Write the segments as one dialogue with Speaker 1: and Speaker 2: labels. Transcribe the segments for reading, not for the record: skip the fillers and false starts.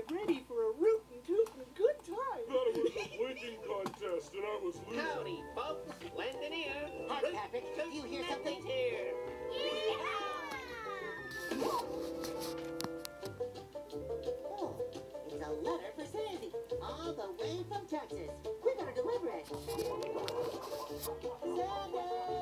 Speaker 1: get ready for a Rootin' Tootin' good time.
Speaker 2: That was a blinking contest, and I was losing.
Speaker 3: Howdy, folks. Landon here.
Speaker 4: Hi, Patrick. Do you hear something?
Speaker 3: Here.
Speaker 4: Oh, it's a letter for Sandy, all the way from Texas. We better deliver it. Sandy!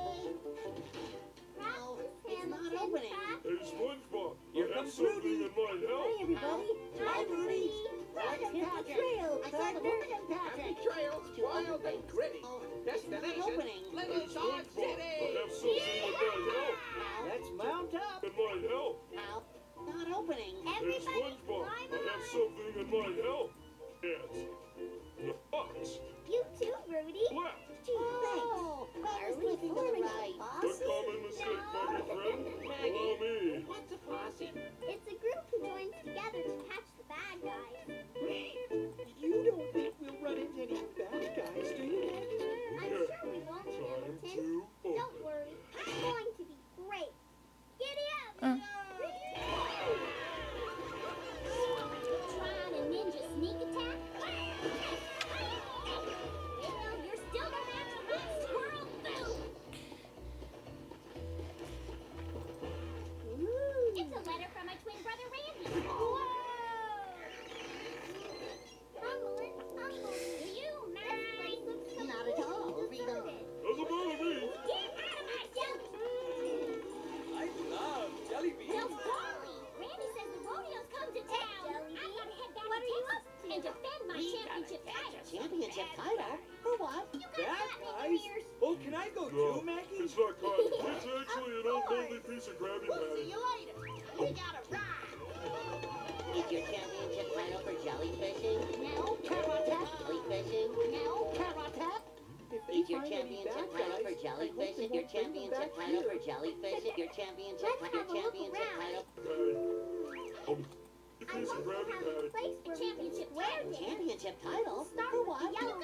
Speaker 4: No, it's not opening.
Speaker 2: Hey, Spongebob,
Speaker 1: Here
Speaker 2: I have
Speaker 1: comes
Speaker 2: something
Speaker 1: Rootin'.
Speaker 2: that might help.
Speaker 5: Hi, everybody.
Speaker 4: Hi, Rudy.
Speaker 5: Welcome to the trail,
Speaker 4: I saw the
Speaker 5: partner.
Speaker 4: Rootin'
Speaker 3: Happy
Speaker 4: Patrick.
Speaker 3: trails, wild and gritty.
Speaker 4: Oh,
Speaker 3: Destination,
Speaker 4: opening.
Speaker 3: Little
Speaker 2: Hey,
Speaker 3: Dodge
Speaker 2: Spongebob, I
Speaker 3: City.
Speaker 2: have something that might help.
Speaker 1: Let's mount up.
Speaker 2: That might help.
Speaker 4: Now, not opening.
Speaker 2: Hey, Spongebob, I have something that might help. Yes. The box.
Speaker 5: You too, Rudy.
Speaker 2: Left.
Speaker 4: Oh, Claire's twisting to the right.
Speaker 2: A common mistake, my good friend. Allow me.
Speaker 3: What's a posse?
Speaker 5: It's a group who joins together to catch the bad guys.
Speaker 1: You don't think we'll run into any bad guys, do you, Maggie?
Speaker 5: I'm
Speaker 2: Yeah.
Speaker 5: sure we won't,
Speaker 2: Time
Speaker 5: Hamilton.
Speaker 2: to
Speaker 5: Don't
Speaker 2: open.
Speaker 5: worry. It's going to be great. Giddy up! Trying a ninja sneak attack? Well, you're still gonna have to run squirrel boom! It's a letter from my twin brother Randy. Whoa! Fumbling. Do you, Matt? Place looks so
Speaker 4: Not at all. Read on.
Speaker 2: Doesn't bother me.
Speaker 5: Get out of my jelly!
Speaker 1: I love jelly
Speaker 5: No,
Speaker 1: beans.
Speaker 5: golly! Randy says the rodeo's come to town. I gotta head back to Texas and defend my championship title.
Speaker 4: Championship title? For what?
Speaker 5: You got
Speaker 1: Bad
Speaker 5: cotton in
Speaker 1: guys?
Speaker 5: your ears.
Speaker 1: Oh, can I go
Speaker 2: No,
Speaker 1: too, Maggie?
Speaker 2: it's not cotton. It's actually an unholy piece of Krabby Patty.
Speaker 4: you later. We gotta ride. Is your championship title for jellyfishing?
Speaker 5: No.
Speaker 4: Karate? Jellyfishing?
Speaker 5: No.
Speaker 4: Karate?
Speaker 1: If they
Speaker 4: Is your
Speaker 1: find any
Speaker 4: championship
Speaker 1: bad
Speaker 4: title for
Speaker 1: guys, I hope they
Speaker 4: jellyfishing?
Speaker 1: won't
Speaker 4: Your
Speaker 1: bring them
Speaker 4: championship
Speaker 1: back
Speaker 4: title for
Speaker 1: here.
Speaker 4: jellyfishing? Your championship
Speaker 5: Let's have a look around.
Speaker 4: title?
Speaker 2: Patty. A
Speaker 5: I
Speaker 2: piece of
Speaker 5: hope
Speaker 2: Krabby
Speaker 5: we have a
Speaker 2: Patty.
Speaker 5: place where championship title.
Speaker 4: Championship title?
Speaker 5: Start
Speaker 4: For
Speaker 5: with
Speaker 4: what?
Speaker 5: the yellow